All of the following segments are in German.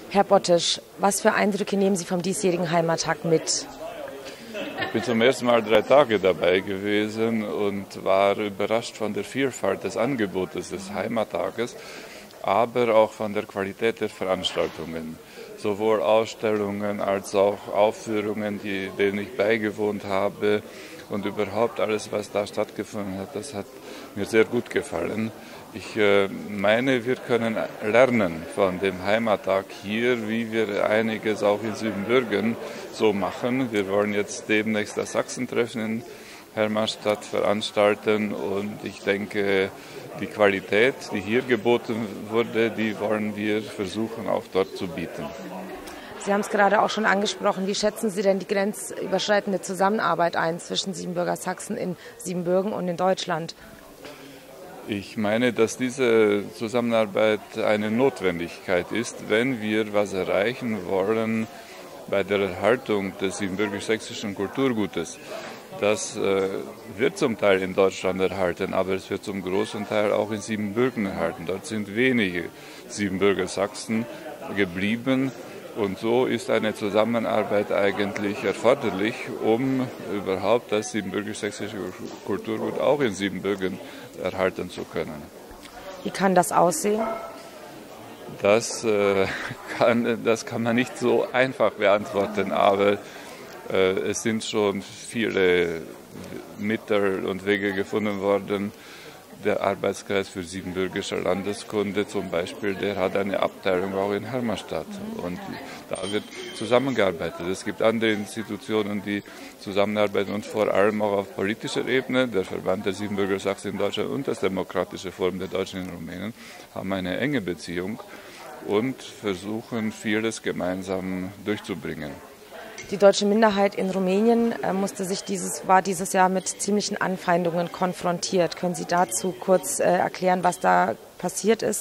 Herr Bottisch, was für Eindrücke nehmen Sie vom diesjährigen Heimattag mit? Ich bin zum ersten Mal 3 Tage dabei gewesen und war überrascht von der Vielfalt des Angebotes des Heimattages, aber auch von der Qualität der Veranstaltungen. Sowohl Ausstellungen als auch Aufführungen, denen ich beigewohnt habe, und überhaupt alles, was da stattgefunden hat, das hat mir sehr gut gefallen. Ich meine, wir können lernen von dem Heimattag hier, wie wir einiges auch in Siebenbürgen so machen. Wir wollen jetzt demnächst das Sachsentreffen in Hermannstadt veranstalten und ich denke, die Qualität, die hier geboten wurde, die wollen wir versuchen auch dort zu bieten. Sie haben es gerade auch schon angesprochen. Wie schätzen Sie denn die grenzüberschreitende Zusammenarbeit ein zwischen Siebenbürger Sachsen in Siebenbürgen und in Deutschland? Ich meine, dass diese Zusammenarbeit eine Notwendigkeit ist, wenn wir was erreichen wollen bei der Erhaltung des siebenbürgisch-sächsischen Kulturgutes. Das wird zum Teil in Deutschland erhalten, aber es wird zum großen Teil auch in Siebenbürgen erhalten. Dort sind wenige Siebenbürger Sachsen geblieben. Und so ist eine Zusammenarbeit eigentlich erforderlich, um überhaupt das siebenbürgisch-sächsische Kulturgut auch in Siebenbürgen erhalten zu können. Wie kann das aussehen? Das kann man nicht so einfach beantworten, aber es sind schon viele Mittel und Wege gefunden worden. Der Arbeitskreis für siebenbürgische Landeskunde zum Beispiel, der hat eine Abteilung auch in Hermannstadt und da wird zusammengearbeitet. Es gibt andere Institutionen, die zusammenarbeiten und vor allem auch auf politischer Ebene. Der Verband der Siebenbürger Sachsen in Deutschland und das Demokratische Forum der Deutschen in Rumänien haben eine enge Beziehung und versuchen, vieles gemeinsam durchzubringen. Die deutsche Minderheit in Rumänien war dieses Jahr mit ziemlichen Anfeindungen konfrontiert. Können Sie dazu kurz erklären, was da passiert ist?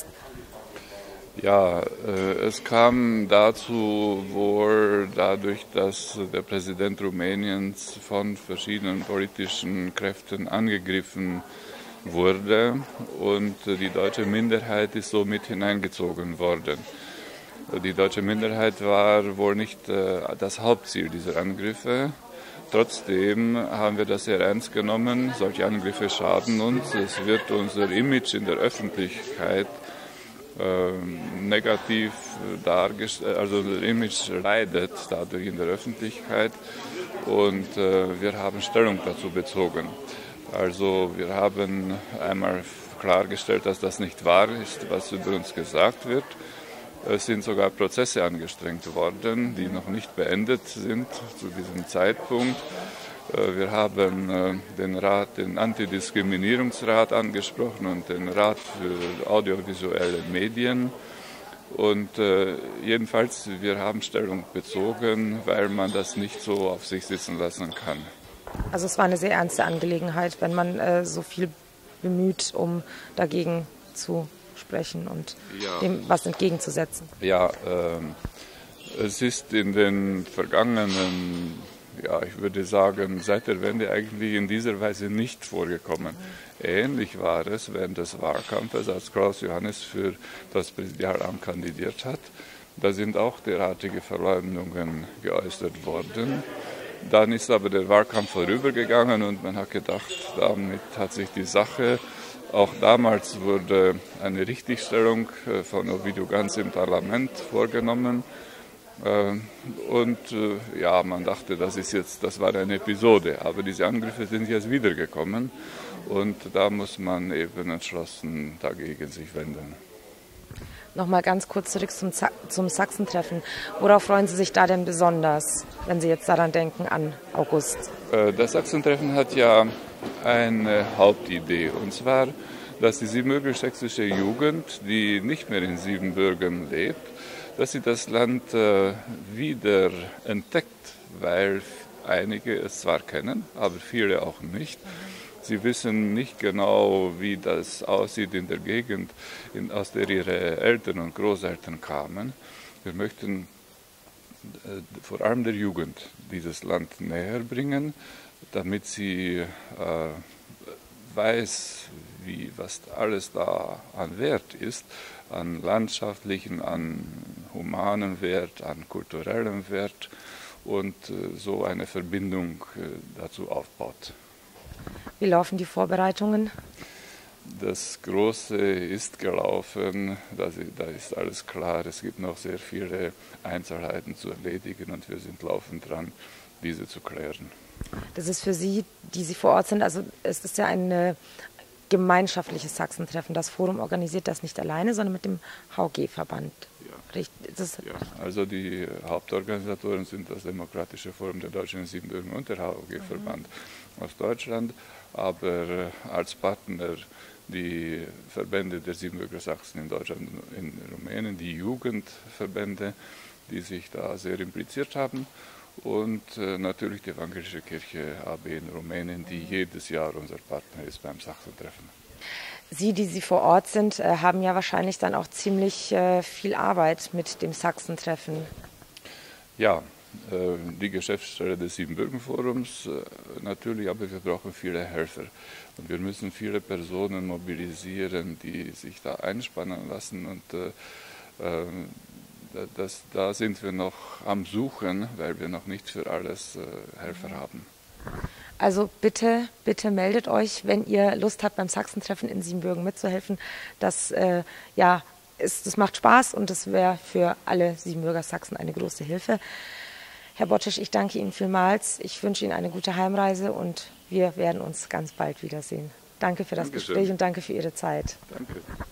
Ja, es kam dazu wohl dadurch, dass der Präsident Rumäniens von verschiedenen politischen Kräften angegriffen wurde und die deutsche Minderheit ist so mit hineingezogen worden. Die deutsche Minderheit war wohl nicht das Hauptziel dieser Angriffe. Trotzdem haben wir das sehr ernst genommen. Solche Angriffe schaden uns. Es wird unser Image in der Öffentlichkeit negativ dargestellt, also unser Image leidet dadurch in der Öffentlichkeit und wir haben Stellung dazu bezogen. Also wir haben einmal klargestellt, dass das nicht wahr ist, was über uns gesagt wird. Es sind sogar Prozesse angestrengt worden, die noch nicht beendet sind zu diesem Zeitpunkt. Wir haben den Antidiskriminierungsrat angesprochen und den Rat für audiovisuelle Medien. Und jedenfalls, wir haben Stellung bezogen, weil man das nicht so auf sich sitzen lassen kann. Also es war eine sehr ernste Angelegenheit, wenn man so viel bemüht, um dagegen zu sprechen und dem was entgegenzusetzen. Ja, es ist in den vergangenen, ich würde sagen, seit der Wende eigentlich in dieser Weise nicht vorgekommen. Ähnlich war es während des Wahlkampfes, als Klaus Johannes für das Präsidialamt kandidiert hat. Da sind auch derartige Verleumdungen geäußert worden. Dann ist aber der Wahlkampf vorübergegangen und man hat gedacht, damit hat sich die Sache. Auch damals wurde eine Richtigstellung von Ovidiu Ganz im Parlament vorgenommen. Und man dachte, das war eine Episode. Aber diese Angriffe sind jetzt wiedergekommen und da muss man eben entschlossen dagegen sich wenden. Nochmal ganz kurz zurück zum Sachsentreffen. Worauf freuen Sie sich da denn besonders, wenn Sie jetzt daran denken, an August? Das Sachsentreffen hat ja eine Hauptidee, und zwar, dass die siebenbürgisch-sächsische Jugend, die nicht mehr in Siebenbürgen lebt, dass sie das Land wieder entdeckt, weil einige es zwar kennen, aber viele auch nicht. Sie wissen nicht genau, wie das aussieht in der Gegend, aus der ihre Eltern und Großeltern kamen. Wir möchten vor allem der Jugend dieses Land näher bringen, damit sie weiß, was alles da an Wert ist, an landschaftlichen, an humanen Wert, an kulturellem Wert und so eine Verbindung dazu aufbaut. Wie laufen die Vorbereitungen? Das Große ist gelaufen, da ist alles klar. Es gibt noch sehr viele Einzelheiten zu erledigen und wir sind laufend dran, diese zu klären. Das ist für Sie, die Sie vor Ort sind, also es ist ja ein gemeinschaftliches Sachsentreffen. Das Forum organisiert das nicht alleine, sondern mit dem HG-Verband. Ja. Also die Hauptorganisatoren sind das Demokratische Forum der Deutschen in Siebenbürgen und der HG-Verband aus Deutschland, aber als Partner die Verbände der Siebenbürger Sachsen in Deutschland und in Rumänien, die Jugendverbände, die sich da sehr impliziert haben, und natürlich die Evangelische Kirche AB in Rumänien, die jedes Jahr unser Partner ist beim Sachsentreffen. Sie, die Sie vor Ort sind, haben ja wahrscheinlich dann auch ziemlich viel Arbeit mit dem Sachsentreffen. Ja, die Geschäftsstelle des Siebenbürgen-Forums natürlich, aber wir brauchen viele Helfer. Und wir müssen viele Personen mobilisieren, die sich da einspannen lassen. Und da sind wir noch am Suchen, weil wir noch nicht für alles Helfer haben. Also bitte, bitte meldet euch, wenn ihr Lust habt, beim Sachsentreffen in Siebenbürgen mitzuhelfen. Das macht Spaß und das wäre für alle Siebenbürger Sachsen eine große Hilfe. Herr Boczisch, ich danke Ihnen vielmals. Ich wünsche Ihnen eine gute Heimreise und wir werden uns ganz bald wiedersehen. Danke für das Gespräch und danke für Ihre Zeit. Danke.